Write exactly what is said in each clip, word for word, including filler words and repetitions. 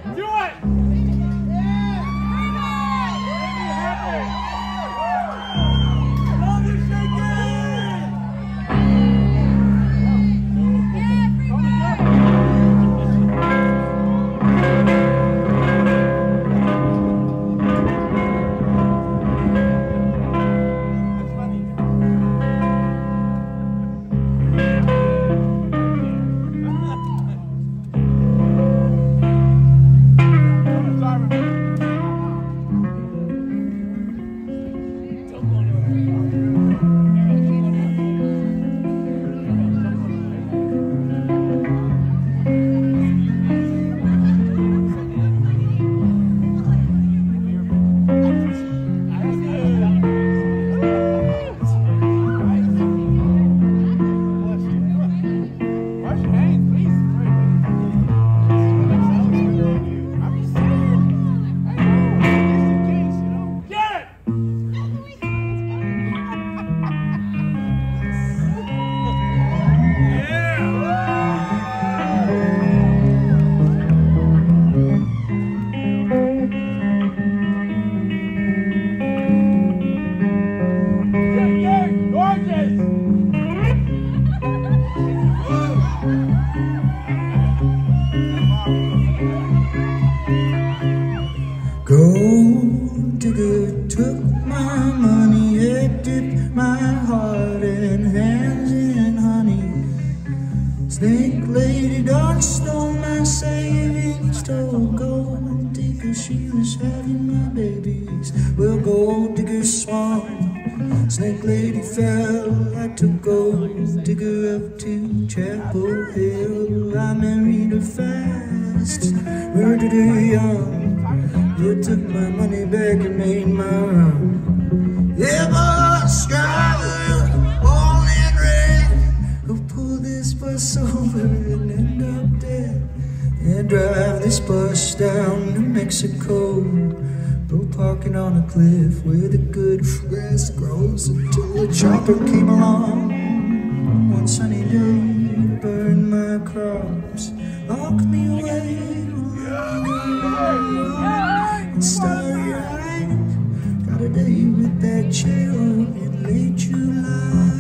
Gold digger took my money, it dipped my heart and hands in honey. Snake lady done stole my savings, told gold digger she was having my babies. Well, gold digger swung, snake lady fell. I took gold digger up to Chapel Hill. I married her fast, murdered her young. You took my money back and made my own. Ever striver, all in red, who pulled this bus over and end up dead. And drive this bus down to Mexico. Go parking on a cliff where the good grass grows until a chopper came along one sunny day to burn my crops, lock me away. Starry eyes, got a day with that chill in late July.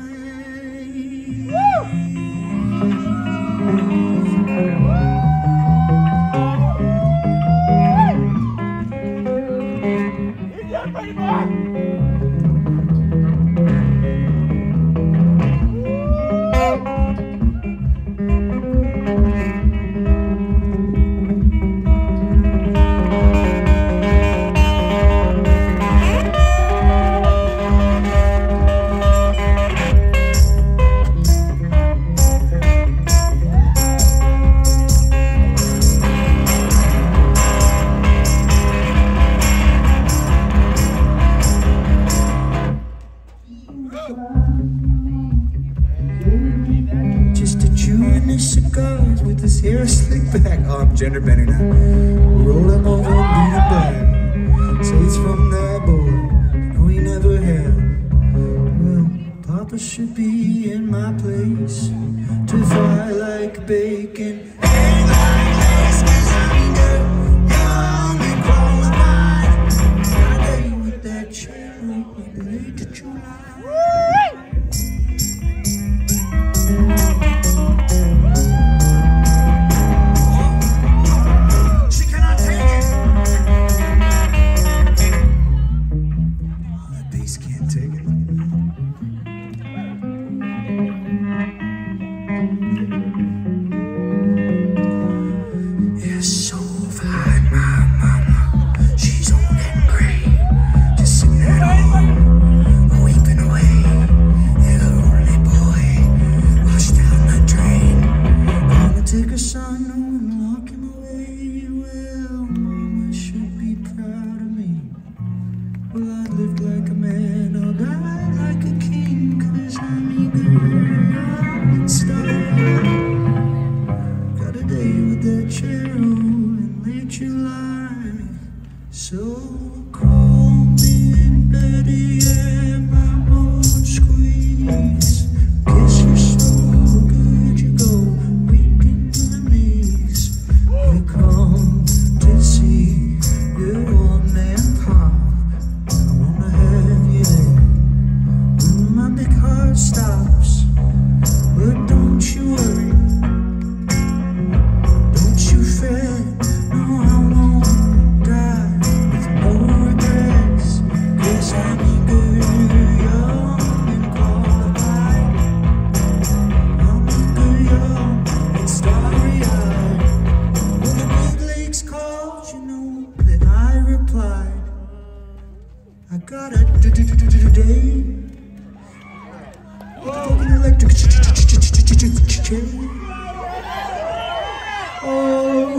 Just a chewing his cigars with his hair slicked back. Oh, I'm gender bending now. Roll him over and beat it back. Say it's from that boy, no he never had. Well, Papa should be in my place to fry like bacon. Hang like this, 'cause I'm good, young and qualified. Got a day with that chill, with the late July.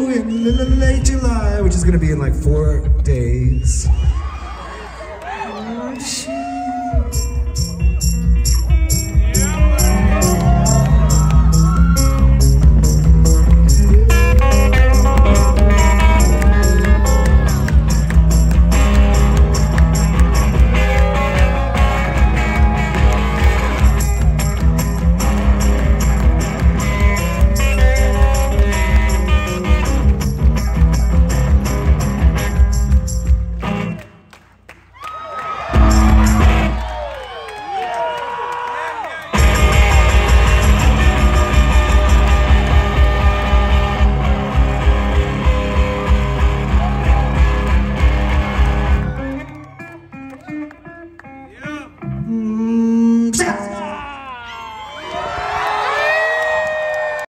in late July, which is gonna be in like four days.